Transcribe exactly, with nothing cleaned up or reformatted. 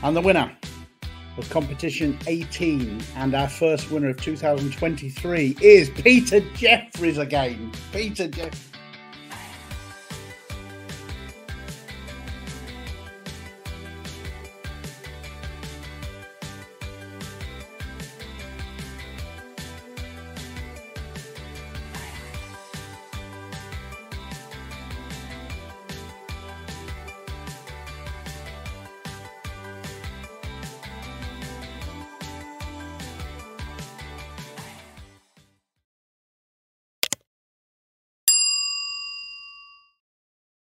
And the winner of competition eighteen and our first winner of two thousand twenty-three is Peter Jeffries again. Peter Jeffries.